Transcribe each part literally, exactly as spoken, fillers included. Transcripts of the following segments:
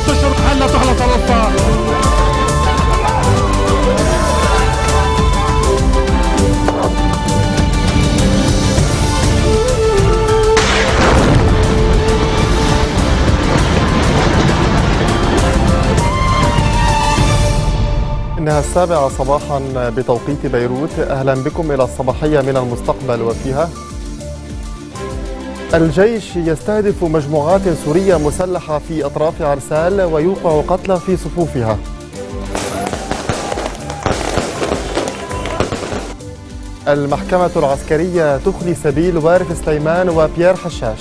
تشرب حلة تخلص الوسطى. إنها السابعة صباحا بتوقيت بيروت. أهلا بكم إلى الصباحية من المستقبل، وفيها الجيش يستهدف مجموعات سورية مسلحة في أطراف عرسال ويوقع قتلى في صفوفها. المحكمة العسكرية تخلي سبيل وارث سليمان وبيير حشاش.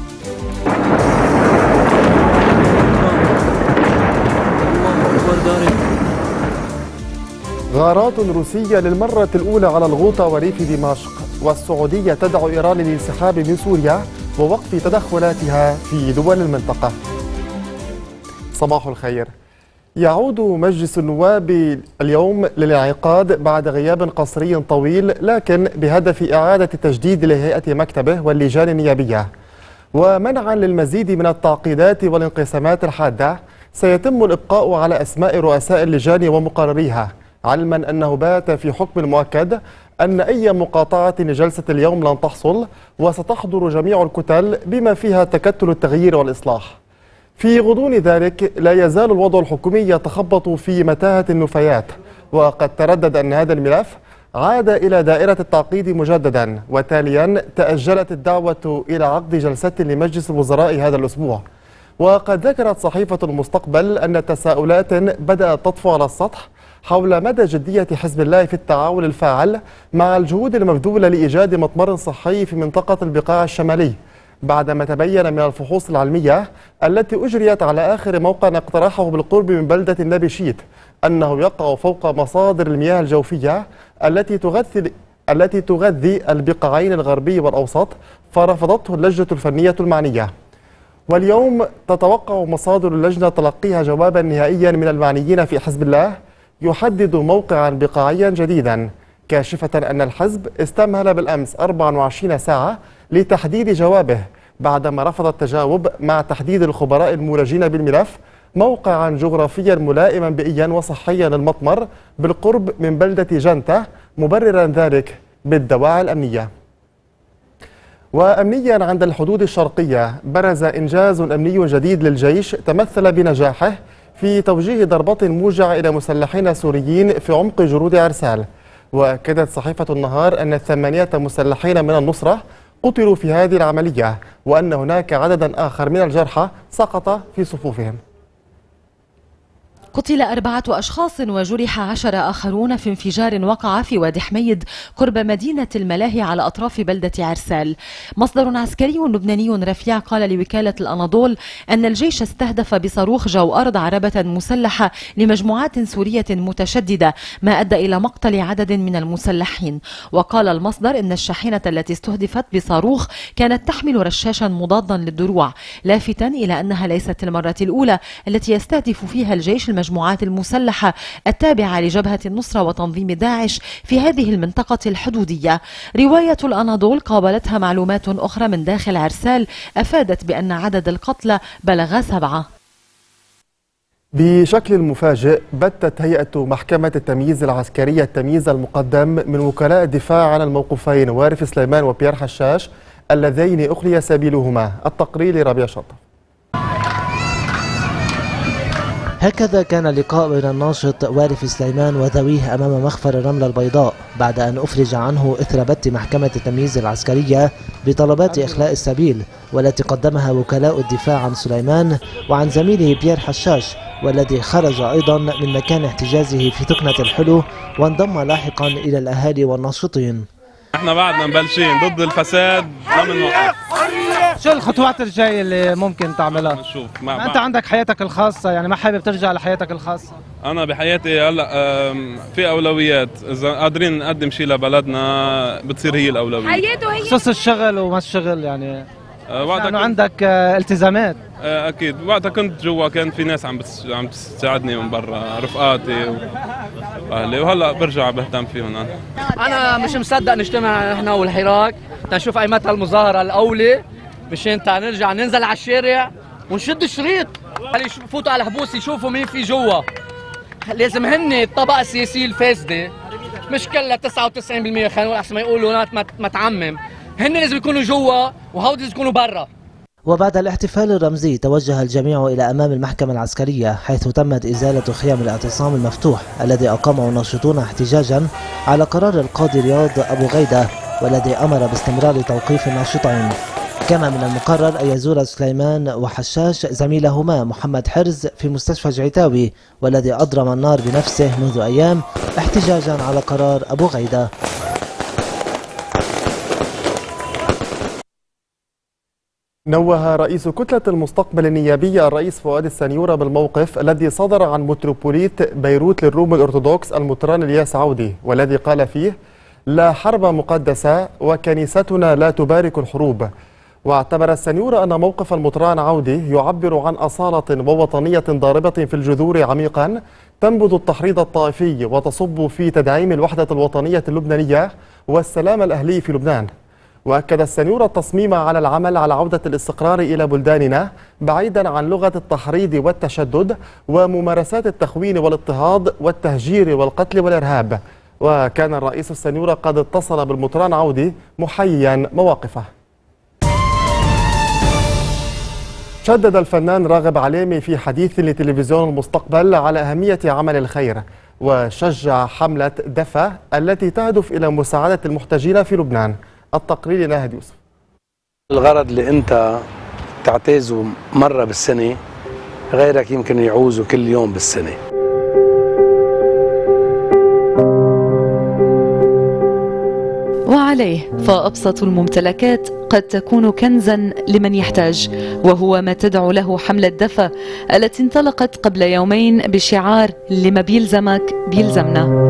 غارات روسية للمرة الأولى على الغوطة وريف دمشق، والسعودية تدعو إيران للانسحاب من سوريا ووقف تدخلاتها في دول المنطقة. صباح الخير. يعود مجلس النواب اليوم للانعقاد بعد غياب قصري طويل، لكن بهدف إعادة تجديد لهيئة مكتبه واللجان النيابية. ومنعا للمزيد من التعقيدات والانقسامات الحادة، سيتم الإبقاء على أسماء رؤساء اللجان ومقرريها، علما أنه بات في حكم المؤكد أن أي مقاطعة لجلسة اليوم لن تحصل، وستحضر جميع الكتل بما فيها تكتل التغيير والإصلاح. في غضون ذلك لا يزال الوضع الحكومي يتخبط في متاهة النفايات، وقد تردد أن هذا الملف عاد إلى دائرة التعقيد مجددا، وتاليا تأجلت الدعوة إلى عقد جلسة لمجلس الوزراء هذا الأسبوع. وقد ذكرت صحيفة المستقبل أن تساؤلات بدأت تطفو على السطح حول مدى جدية حزب الله في التعاون الفاعل مع الجهود المبذولة لإيجاد مطمر صحي في منطقة البقاع الشمالي، بعدما تبين من الفحوص العلمية التي أجريت على آخر موقع اقتراحه بالقرب من بلدة النبي شيت أنه يقع فوق مصادر المياه الجوفية التي تغذي التي تغذي البقاعين الغربي والأوسط، فرفضته اللجنة الفنية المعنية. واليوم تتوقع مصادر اللجنة تلقيها جوابا نهائيا من المعنيين في حزب الله يحدد موقعا بقاعيا جديدا، كاشفة أن الحزب استمهل بالأمس أربع وعشرين ساعة لتحديد جوابه، بعدما رفض التجاوب مع تحديد الخبراء المولجين بالملف موقعا جغرافيا ملائما بيئيا وصحيا للمطمر بالقرب من بلدة جنتة، مبررا ذلك بالدواعي الأمنية. وأمنيا عند الحدود الشرقية، برز إنجاز أمني جديد للجيش تمثل بنجاحه في توجيه ضربات موجعة إلى مسلحين سوريين في عمق جرود عرسال. وأكدت صحيفة النهار أن الثمانية مسلحين من النصرة قتلوا في هذه العملية، وأن هناك عددا آخر من الجرحى سقط في صفوفهم. قتل أربعة أشخاص وجرح عشر آخرون في انفجار وقع في وادي حميد قرب مدينة الملاهي على أطراف بلدة عرسال. مصدر عسكري لبناني رفيع قال لوكالة الأناضول أن الجيش استهدف بصاروخ جو أرض عربة مسلحة لمجموعات سورية متشددة، ما أدى إلى مقتل عدد من المسلحين. وقال المصدر أن الشاحنة التي استهدفت بصاروخ كانت تحمل رشاشا مضادا للدروع، لافتا إلى أنها ليست المرة الأولى التي يستهدف فيها الجيش المجموعات المسلحة التابعة لجبهة النصرة وتنظيم داعش في هذه المنطقة الحدودية. رواية الأناضول قابلتها معلومات أخرى من داخل عرسال أفادت بأن عدد القتلى بلغ سبعة. بشكل مفاجئ بتت هيئة محكمة التمييز العسكرية التمييز المقدم من وكلاء الدفاع عن الموقوفين وارث سليمان وبيير حشاش اللذين أخلي سبيلهما. التقرير لربيع شطف. هكذا كان اللقاء بين الناشط وارث سليمان وذويه أمام مخفر الرملة البيضاء بعد أن أفرج عنه إثر بت محكمة التمييز العسكرية بطلبات إخلاء السبيل، والتي قدمها وكلاء الدفاع عن سليمان وعن زميله بيير حشاش، والذي خرج أيضا من مكان احتجازه في تكنة الحلو وانضم لاحقا إلى الأهالي والناشطين. احنا بعدنا مبلشين ضد الفساد، ما بنوقف. شو الخطوات الجاية اللي ممكن تعملها؟ نشوف. ما انت عندك حياتك الخاصة، يعني ما حابب ترجع لحياتك الخاصة؟ انا بحياتي هلا في اولويات، اذا قادرين نقدم شيء لبلدنا بتصير هي الاولويه. حياته هي خصوص الشغل وما الشغل، يعني وقتها انه عندك التزامات. اكيد وقتها كنت جوا كان في ناس عم عم تساعدني من برا، رفقاتي واهلي، وهلا برجع بهتم فيهم. انا انا مش مصدق نجتمع هنا والحراك تنشوف اي متى المظاهره الاولى مشان نرجع ننزل على الشارع ونشد الشريط. خلي يفوتوا على الحبوس يشوفوا مين في جوا. لازم هن الطبقه السياسيه الفاسده، مش كلها تسعة وتسعين بالمئة، خلينا نقول احسن ما يقولوا ما تعمم، هن لازم يكونوا جوا وهودي لازم يكونوا برا. وبعد الاحتفال الرمزي توجه الجميع إلى أمام المحكمة العسكرية، حيث تمت إزالة خيام الاعتصام المفتوح الذي أقامه الناشطون احتجاجا على قرار القاضي رياض أبو غيدة، والذي أمر باستمرار توقيف الناشطين. كما من المقرر أن يزور سليمان وحشاش زميلهما محمد حرز في مستشفى جعيتاوي، والذي أضرم النار بنفسه منذ أيام احتجاجا على قرار أبو غيدة. نوه رئيس كتلة المستقبل النيابية الرئيس فؤاد السنيورة بالموقف الذي صدر عن متروبوليت بيروت للروم الأرثوذكس المطران الياس عودي، والذي قال فيه: لا حرب مقدسة وكنيستنا لا تبارك الحروب. واعتبر السنيورة أن موقف المطران عودي يعبر عن أصالة ووطنية ضاربة في الجذور عميقا تنبذ التحريض الطائفي وتصب في تدعيم الوحدة الوطنية اللبنانية والسلام الأهلي في لبنان. وأكد السنيورة التصميم على العمل على عودة الاستقرار إلى بلداننا بعيدا عن لغة التحريض والتشدد وممارسات التخوين والاضطهاد والتهجير والقتل والإرهاب. وكان الرئيس السنيورة قد اتصل بالمطران عودي محييا مواقفه. شدد الفنان راغب علامي في حديث لتلفزيون المستقبل على أهمية عمل الخير، وشجع حملة دفا التي تهدف إلى مساعدة المحتاجين في لبنان. التقرير ناهد يوسف. الغرض اللي انت تعتازه مرة بالسنة غيرك يمكن يعوزه كل يوم بالسنة. وعليه فأبسط الممتلكات قد تكون كنزا لمن يحتاج، وهو ما تدعو له حملة دفا التي انطلقت قبل يومين بشعار لما بيلزمك بيلزمنا.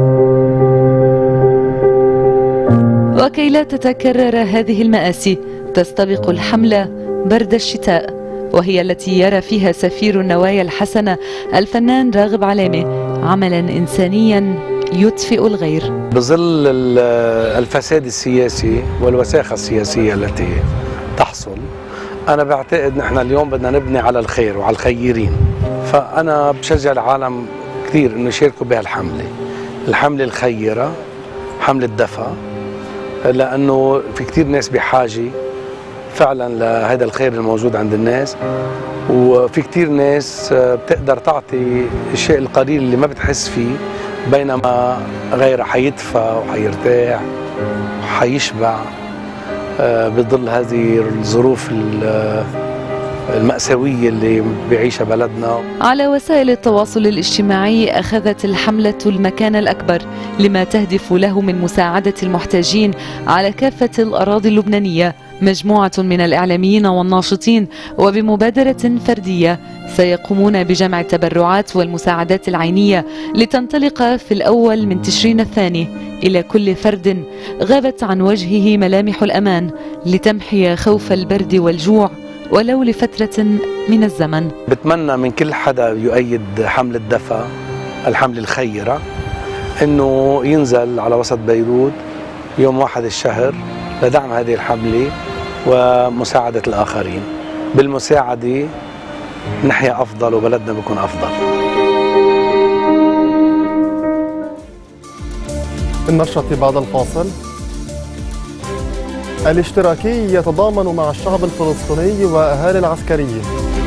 وكي لا تتكرر هذه المآسي تستبق الحملة برد الشتاء، وهي التي يرى فيها سفير النوايا الحسنة الفنان راغب علامي عملا إنسانيا يدفئ الغير. بظل الفساد السياسي والوساخة السياسية التي تحصل، أنا بعتقد نحن اليوم بدنا نبني على الخير وعلى الخيرين، فأنا بشجع العالم كثير إنه يشاركوا بهالحملة، الحملة الخيرة، حملة دفا، لأنه في كثير ناس بحاجة فعلا لهذا الخير الموجود عند الناس، وفي كثير ناس بتقدر تعطي الشيء القليل اللي ما بتحس فيه، بينما غيره حيدفى وحيرتاح وحيشبع بظل هذه الظروف المأساوية اللي بيعيشها بلدنا. على وسائل التواصل الاجتماعي أخذت الحملة المكان الأكبر لما تهدف له من مساعدة المحتاجين على كافة الأراضي اللبنانية. مجموعة من الإعلاميين والناشطين وبمبادرة فردية سيقومون بجمع التبرعات والمساعدات العينية لتنطلق في الأول من تشرين الثاني إلى كل فرد غابت عن وجهه ملامح الأمان، لتمحي خوف البرد والجوع ولو لفترة من الزمن. بتمنى من كل حدا يؤيد حملة دفا، الحملة الخيرة، إنه ينزل على وسط بيروت يوم واحد الشهر لدعم هذه الحملة ومساعدة الآخرين. بالمساعدة نحيا أفضل وبلدنا بيكون أفضل. النشرة بعد الفاصل. الاشتراكي يتضامن مع الشعب الفلسطيني وأهالي العسكريين.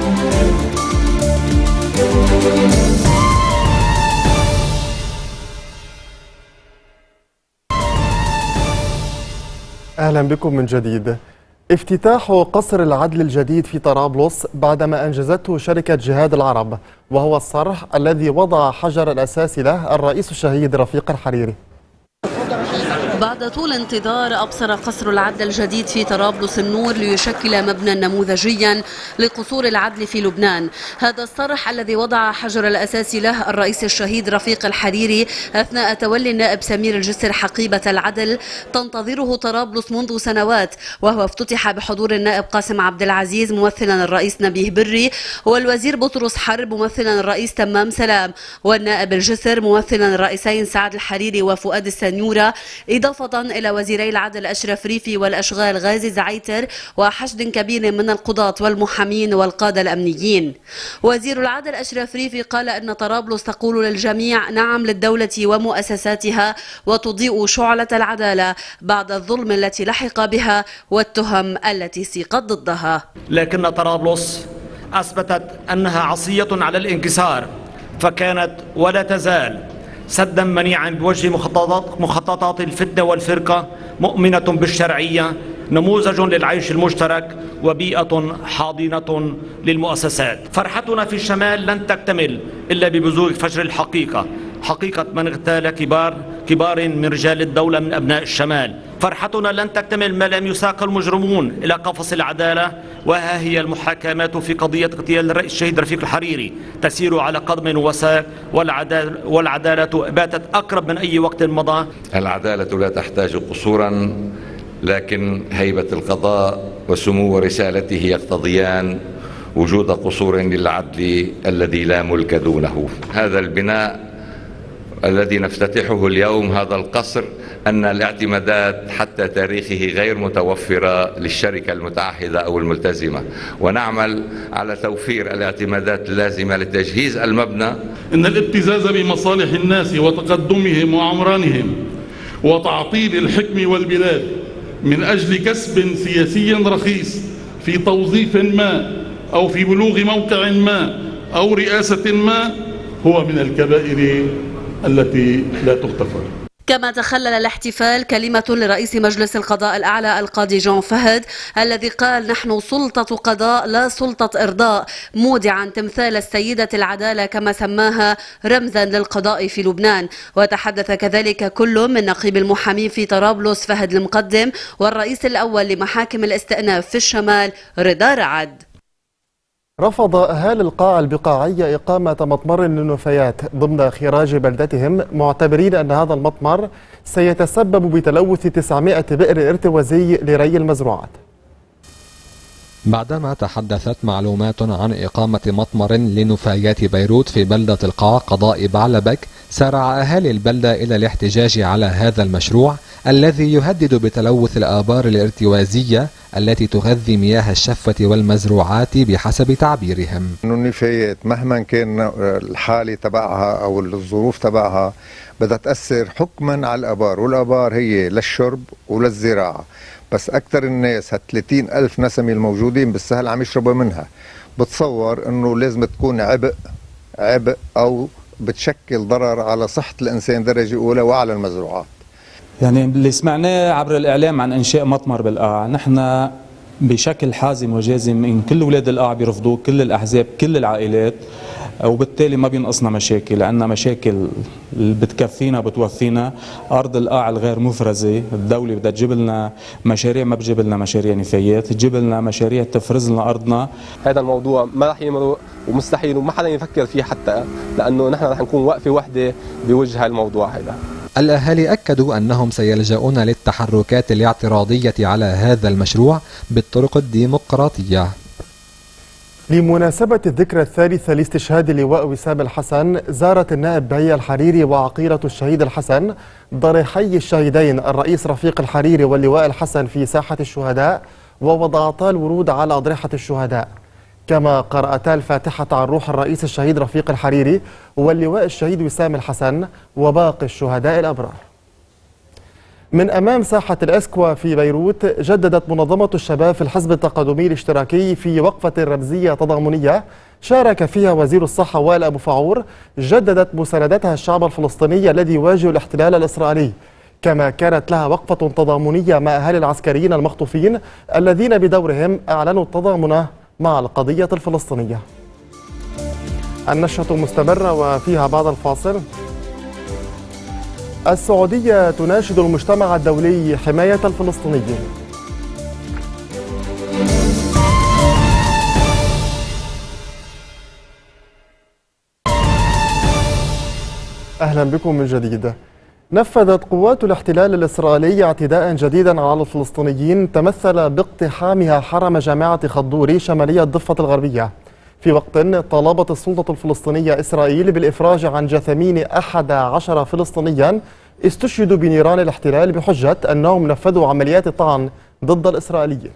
أهلا بكم من جديد. افتتاح قصر العدل الجديد في طرابلس بعدما أنجزته شركة جهاد العرب، وهو الصرح الذي وضع حجر الأساس له الرئيس الشهيد رفيق الحريري. بعد طول انتظار أبصر قصر العدل الجديد في طرابلس النور ليشكل مبنى نموذجيا لقصور العدل في لبنان. هذا الصرح الذي وضع حجر الأساس له الرئيس الشهيد رفيق الحريري أثناء تولي النائب سمير الجسر حقيبة العدل تنتظره طرابلس منذ سنوات، وهو افتتح بحضور النائب قاسم عبد العزيز ممثلا الرئيس نبيه بري، والوزير بطرس حرب ممثلا الرئيس تمام سلام، والنائب الجسر ممثلا الرئيسين سعد الحريري وفؤاد السنيورة، إضافة إضافة إلى وزيري العدل أشرف ريفي والأشغال غازي زعيتر وحشد كبير من القضاة والمحامين والقادة الأمنيين. وزير العدل أشرف ريفي قال إن طرابلس تقول للجميع نعم للدولة ومؤسساتها وتضيء شعلة العدالة بعد الظلم التي لحق بها والتهم التي سيقت ضدها. لكن طرابلس أثبتت أنها عصية على الانكسار، فكانت ولا تزال سدا منيعا بوجه مخططات مخططات الفتنة والفرقة، مؤمنة بالشرعية، نموذج للعيش المشترك، وبيئة حاضنة للمؤسسات. فرحتنا في الشمال لن تكتمل إلا ببزوغ فجر الحقيقة، حقيقة من اغتال كبار كبار من رجال الدولة من أبناء الشمال. فرحتنا لن تكتمل ما لم يساق المجرمون إلى قفص العدالة، وها هي المحاكمات في قضية اغتيال الرئيس الشهيد رفيق الحريري تسير على قدم وساق، والعدالة, والعدالة باتت أقرب من أي وقت مضى. العدالة لا تحتاج قصورا، لكن هيبة القضاء وسمو رسالته يقتضيان وجود قصور للعدل الذي لا ملك دونه. هذا البناء الذي نفتتحه اليوم، هذا القصر، أن الاعتمادات حتى تاريخه غير متوفرة للشركة المتعهدة أو الملتزمة، ونعمل على توفير الاعتمادات اللازمة لتجهيز المبنى. إن الابتزاز بمصالح الناس وتقدمهم وعمرانهم وتعطيل الحكم والبلاد من أجل كسب سياسي رخيص في توظيف ما أو في بلوغ موقع ما أو رئاسة ما هو من الكبائر التي لا تغتفر. كما تخلل الاحتفال كلمة لرئيس مجلس القضاء الأعلى القاضي جون فهد الذي قال نحن سلطة قضاء لا سلطة إرضاء، مودعا تمثال السيدة العدالة كما سماها رمزا للقضاء في لبنان. وتحدث كذلك كل من نقيب المحامين في طرابلس فهد المقدم والرئيس الأول لمحاكم الاستئناف في الشمال رضا رعد. رفض أهالي القاعة البقاعية إقامة مطمر للنفايات ضمن خراج بلدتهم، معتبرين أن هذا المطمر سيتسبب بتلوث تسعمائة بئر ارتوازي لري المزروعات. بعدما تحدثت معلومات عن إقامة مطمر لنفايات بيروت في بلدة القاع قضاء بعلبك، سارع أهالي البلدة إلى الاحتجاج على هذا المشروع الذي يهدد بتلوث الآبار الارتوازية التي تغذي مياه الشفة والمزروعات بحسب تعبيرهم. النفايات مهما كان الحالة تبعها أو الظروف تبعها بدها تأثر حكما على الآبار، والآبار هي للشرب وللزراعة، بس أكثر الناس هالثلاثين ألف نسمة الموجودين بالسهل عم يشربوا منها. بتصور أنه لازم تكون عبء عبء أو بتشكل ضرر على صحة الإنسان درجة أولى وعلى المزروعات. يعني اللي سمعناه عبر الإعلام عن إنشاء مطمر بالقاع، نحن بشكل حازم وجازم إن كل أولاد القاع بيرفضوه، كل الأحزاب، كل العائلات، وبالتالي ما بينقصنا مشاكل، لأننا مشاكل بتكفينا بتوفينا. أرض القاع الغير مفرزة، الدولة بدها تجيب لنا مشاريع، ما بتجيب لنا مشاريع نفايات، تجيب لنا مشاريع تفرز لنا أرضنا. هذا الموضوع ما راح يمرق ومستحيل وما حدا يفكر فيه حتى، لأنه نحن راح نكون وقفة واحدة بوجه الموضوع هذا. الأهالي أكدوا أنهم سيلجؤون للتحركات الاعتراضية على هذا المشروع بالطرق الديمقراطية. لمناسبة الذكرى الثالثة لاستشهاد اللواء وسام الحسن، زارت النائب بهية الحريري وعقيلة الشهيد الحسن ضريحي الشهيدين الرئيس رفيق الحريري واللواء الحسن في ساحة الشهداء، ووضعتا الورود على أضرحة الشهداء، كما قرأتا الفاتحة عن روح الرئيس الشهيد رفيق الحريري واللواء الشهيد وسام الحسن وباقي الشهداء الأبرار. من أمام ساحة الأسكوا في بيروت، جددت منظمة الشباب في الحزب التقدمي الاشتراكي في وقفة رمزية تضامنية شارك فيها وزير الصحة وائل أبو فعور، جددت مساندتها الشعب الفلسطيني الذي يواجه الاحتلال الإسرائيلي، كما كانت لها وقفة تضامنية مع أهالي العسكريين المخطوفين الذين بدورهم أعلنوا التضامن مع القضية الفلسطينية. النشرة مستمرة وفيها بعد الفاصل. السعودية تناشد المجتمع الدولي حماية الفلسطينيين. أهلا بكم من جديد. نفذت قوات الاحتلال الإسرائيلي اعتداء جديدا على الفلسطينيين تمثل باقتحامها حرم جامعة خضوري شمالية الضفة الغربية، في وقت طالبت السلطة الفلسطينية إسرائيل بالإفراج عن جثامين أحد عشر فلسطينيا استشهدوا بنيران الاحتلال بحجة أنهم نفذوا عمليات طعن ضد الإسرائيليين.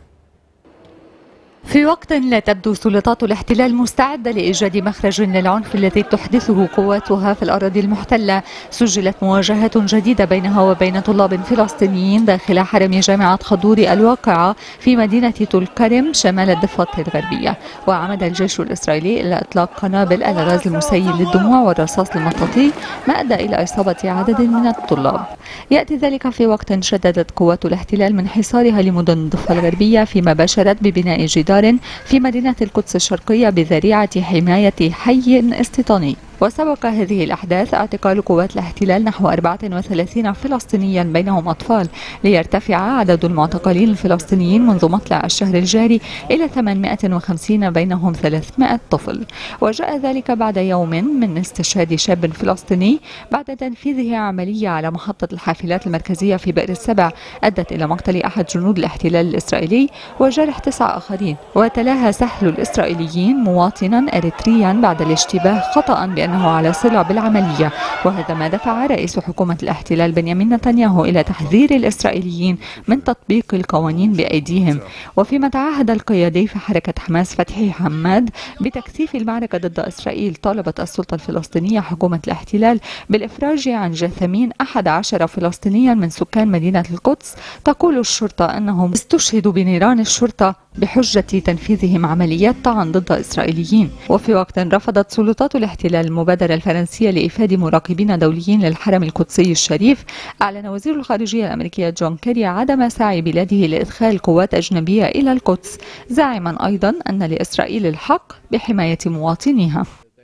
في وقت لا تبدو سلطات الاحتلال مستعدة لإيجاد مخرج للعنف الذي تحدثه قواتها في الأراضي المحتلة، سجلت مواجهات جديدة بينها وبين طلاب فلسطينيين داخل حرم جامعة خضور الواقعة في مدينة طول كرم شمال الضفة الغربية. وعمد الجيش الإسرائيلي إلى إطلاق قنابل الغاز المسيل للدموع والرصاص المطاطي، ما أدى إلى إصابة عدد من الطلاب. يأتي ذلك في وقت شددت قوات الاحتلال من حصارها لمدن الضفة الغربية، فيما باشرت ببناء جدار في مدينة القدس الشرقية بذريعة حماية حي استيطاني. وسبق هذه الأحداث اعتقال قوات الاحتلال نحو أربعة وثلاثين فلسطينيا بينهم أطفال، ليرتفع عدد المعتقلين الفلسطينيين منذ مطلع الشهر الجاري إلى ثمانمائة وخمسين بينهم ثلاثمائة طفل. وجاء ذلك بعد يوم من استشهاد شاب فلسطيني بعد تنفيذه عملية على محطة الحافلات المركزية في بئر السبع أدت إلى مقتل أحد جنود الاحتلال الإسرائيلي وجرح تسعة آخرين. وتلاها سهل الإسرائيليين مواطنا إريتريا بعد الاشتباه خطأ بأنه على صلة بالعملية، وهذا ما دفع رئيس حكومة الاحتلال بنيامين نتنياهو إلى تحذير الإسرائيليين من تطبيق القوانين بأيديهم. وفيما تعهد القيادي في حركة حماس فتحي حماد بتكثيف المعركة ضد إسرائيل، طالبت السلطة الفلسطينية حكومة الاحتلال بالإفراج عن جثمين أحد عشر فلسطينيا من سكان مدينة القدس. تقول الشرطة أنهم استشهدوا بنيران الشرطة بحجة تنفيذهم عمليات طعن ضد إسرائيليين. وفي وقت رفضت سلطات الاحتلال المبادرة الفرنسية لإفادة مراقبين دوليين للحرم القدسي الشريف، أعلن وزير الخارجية الأمريكية جون كيري عدم سعي بلاده لإدخال قوات أجنبية إلى القدس، زاعما أيضا أن لإسرائيل الحق بحماية مواطنيها.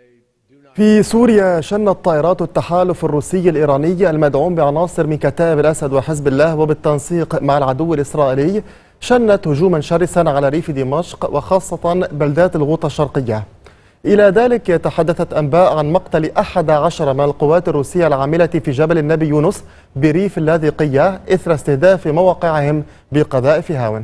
في سوريا شنت طائرات التحالف الروسي الإيراني المدعوم بعناصر من كتائب الأسد وحزب الله وبالتنسيق مع العدو الإسرائيلي شنت هجوما شرسا على ريف دمشق وخاصة بلدات الغوطة الشرقية. إلى ذلك تحدثت أنباء عن مقتل أحد عشر من القوات الروسية العاملة في جبل النبي يونس بريف اللاذقية إثر استهداف مواقعهم بقذائف هاون.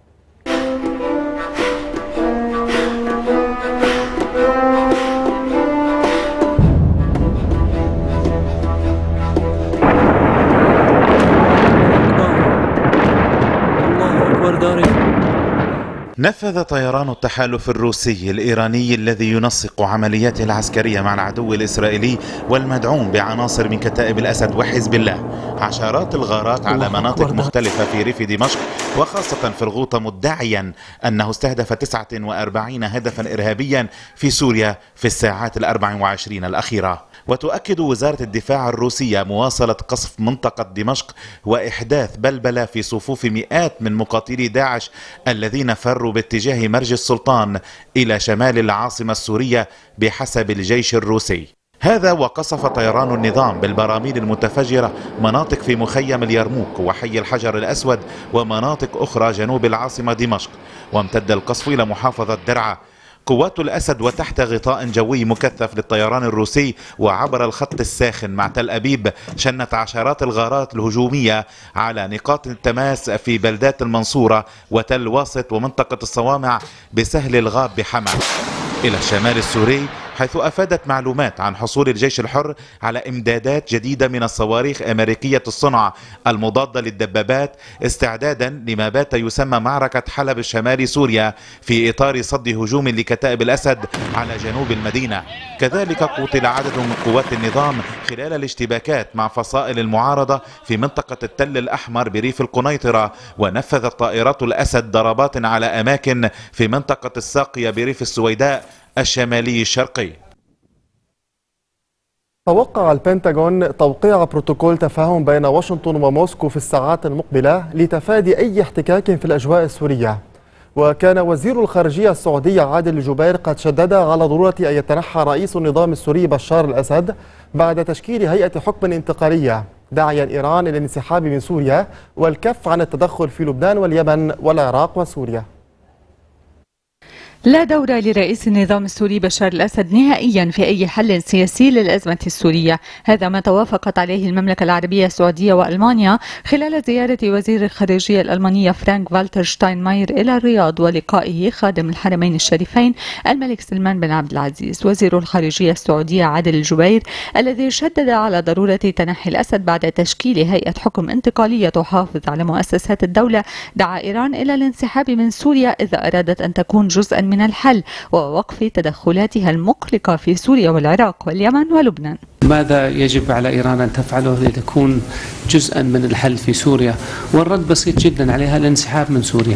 نفذ طيران التحالف الروسي الإيراني الذي ينسق عملياته العسكرية مع العدو الإسرائيلي والمدعوم بعناصر من كتائب الأسد وحزب الله عشرات الغارات على مناطق مختلفة في ريف دمشق وخاصة في الغوطة، مدعيا أنه استهدف تسعة وأربعين هدفا إرهابيا في سوريا في الساعات الأربع وعشرين الأخيرة. وتؤكد وزارة الدفاع الروسية مواصلة قصف منطقة دمشق وإحداث بلبلة في صفوف مئات من مقاتلي داعش الذين فروا باتجاه مرج السلطان إلى شمال العاصمة السورية بحسب الجيش الروسي. هذا وقصف طيران النظام بالبراميل المتفجرة مناطق في مخيم اليرموك وحي الحجر الأسود ومناطق أخرى جنوب العاصمة دمشق، وامتد القصف إلى محافظة درعا. قوات الأسد وتحت غطاء جوي مكثف للطيران الروسي وعبر الخط الساخن مع تل أبيب شنت عشرات الغارات الهجومية على نقاط التماس في بلدات المنصورة وتل واسط ومنطقة الصوامع بسهل الغاب بحما إلى الشمال السوري، حيث أفادت معلومات عن حصول الجيش الحر على إمدادات جديدة من الصواريخ أمريكية الصنع المضادة للدبابات استعدادا لما بات يسمى معركة حلب الشمال سوريا في إطار صد هجوم لكتائب الأسد على جنوب المدينة. كذلك قتل عدد من قوات النظام خلال الاشتباكات مع فصائل المعارضة في منطقة التل الأحمر بريف القنيطرة، ونفذت طائرات الأسد ضربات على أماكن في منطقة الساقية بريف السويداء الشمالي الشرقي. توقع البنتاغون توقيع بروتوكول تفاهم بين واشنطن وموسكو في الساعات المقبلة لتفادي أي احتكاك في الأجواء السورية. وكان وزير الخارجية السعودي عادل الجبير قد شدد على ضرورة أن يتنحى رئيس النظام السوري بشار الأسد بعد تشكيل هيئة حكم انتقالية، داعيا إيران إلى الانسحاب من سوريا والكف عن التدخل في لبنان واليمن والعراق وسوريا. لا دور لرئيس النظام السوري بشار الأسد نهائيا في أي حل سياسي للأزمة السورية. هذا ما توافقت عليه المملكة العربية السعودية وألمانيا خلال زيارة وزير الخارجية الألمانية فرانك فالتر شتاينماير إلى الرياض ولقائه خادم الحرمين الشريفين الملك سلمان بن عبد العزيز. وزير الخارجية السعودية عادل الجبير الذي شدد على ضرورة تنحي الأسد بعد تشكيل هيئة حكم انتقالية تحافظ على مؤسسات الدولة، دعا إيران إلى الانسحاب من سوريا إذا أرادت أن تكون جزءا من الحل ووقف تدخلاتها المقلقة في سوريا والعراق واليمن ولبنان. ماذا يجب على إيران أن تفعله لتكون جزءا من الحل في سوريا؟ والرد بسيط جدا، عليها الانسحاب من سوريا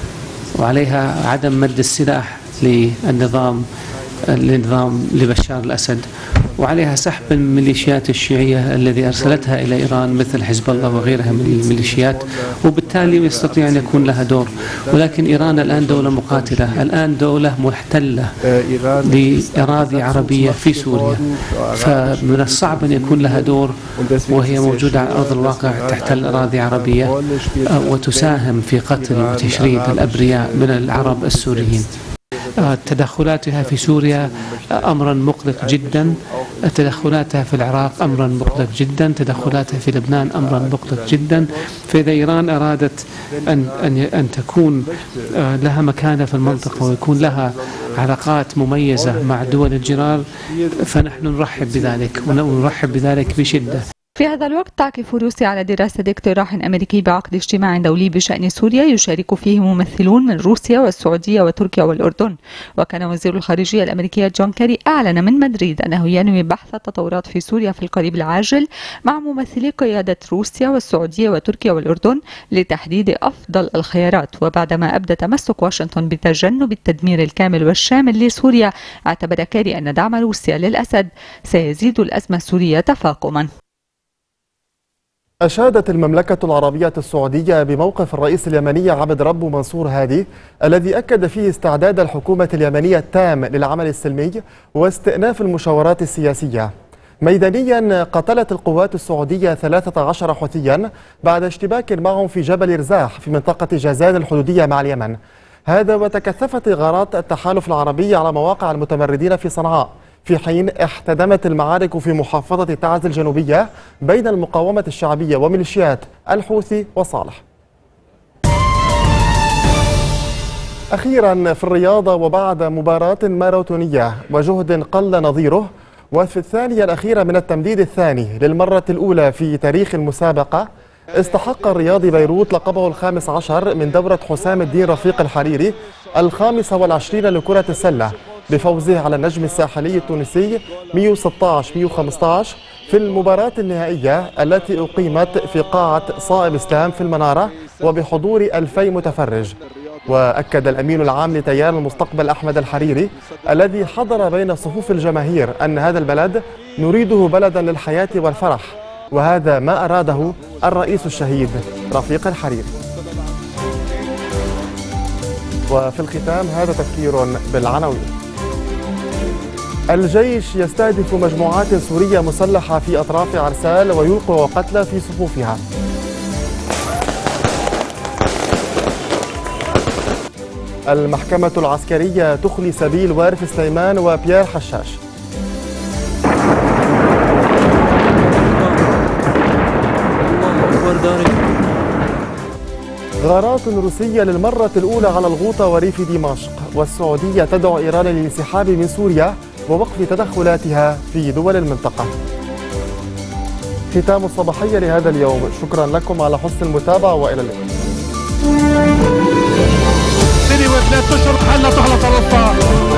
وعليها عدم مد السلاح للنظام لنظام لبشار الأسد، وعليها سحب الميليشيات الشيعية الذي أرسلتها إلى إيران مثل حزب الله وغيرها من الميليشيات، وبالتالي يستطيع أن يكون لها دور. ولكن إيران الآن دولة مقاتلة، الآن دولة محتلة لأراضي عربية في سوريا، فمن الصعب أن يكون لها دور وهي موجودة على أرض الواقع تحتل أراضي عربية وتساهم في قتل وتشريد الأبرياء من العرب السوريين. تدخلاتها في سوريا أمرا مقلق جدا، تدخلاتها في العراق أمرا مقلق جدا، تدخلاتها في لبنان أمرا مقلق جدا. فإذا إيران أرادت أن أن أن تكون لها مكانة في المنطقة ويكون لها علاقات مميزة مع دول الجيران فنحن نرحب بذلك ونرحب بذلك بشدة. في هذا الوقت تعكف روسيا على دراسة اقتراح أمريكي بعقد اجتماع دولي بشأن سوريا يشارك فيه ممثلون من روسيا والسعودية وتركيا والأردن. وكان وزير الخارجية الأمريكية جون كيري أعلن من مدريد أنه ينوي بحث التطورات في سوريا في القريب العاجل مع ممثلي قيادة روسيا والسعودية وتركيا والأردن لتحديد أفضل الخيارات. وبعدما أبدى تمسك واشنطن بتجنب التدمير الكامل والشامل لسوريا، اعتبر كيري أن دعم روسيا للأسد سيزيد الأزمة السورية تفاقما. أشادت المملكة العربية السعودية بموقف الرئيس اليمني عبد ربه منصور هادي الذي أكد فيه استعداد الحكومة اليمنية التام للعمل السلمي واستئناف المشاورات السياسية. ميدانيا قتلت القوات السعودية ثلاثة عشر حوثيا بعد اشتباك معهم في جبل رزاح في منطقة جازان الحدودية مع اليمن. هذا وتكثفت غارات التحالف العربي على مواقع المتمردين في صنعاء، في حين احتدمت المعارك في محافظة تعز الجنوبية بين المقاومة الشعبية وميليشيات الحوثي وصالح. أخيرا في الرياضة، وبعد مباراة ماراثونية وجهد قل نظيره، وفي الثانية الأخيرة من التمديد الثاني للمرة الأولى في تاريخ المسابقة، استحق الرياضي بيروت لقبه الخامس عشر من دورة حسام الدين رفيق الحريري الخامسة والعشرين لكرة السلة بفوزه على النجم الساحلي التونسي مئة وستة عشر مئة وخمسة عشر في المباراة النهائية التي أقيمت في قاعة صائب إسلام في المنارة وبحضور ألفي متفرج. وأكد الأمين العام لتيار المستقبل أحمد الحريري الذي حضر بين صفوف الجماهير أن هذا البلد نريده بلدا للحياة والفرح، وهذا ما أراده الرئيس الشهيد رفيق الحريري. وفي الختام هذا تفكير بالعناوين. الجيش يستهدف مجموعات سورية مسلحة في أطراف عرسال ويوقع قتلى في صفوفها. المحكمة العسكرية تخلي سبيل وارث سليمان وبيير حشاش. غارات روسية للمرة الأولى على الغوطة وريف دمشق، والسعودية تدعو إيران للانسحاب من سوريا ووقف تدخلاتها في دول المنطقة. ختام الصباحية لهذا اليوم، شكرا لكم على حسن المتابعة وإلى اللقاء. سنة وثلاث أشهر حلت على طرفها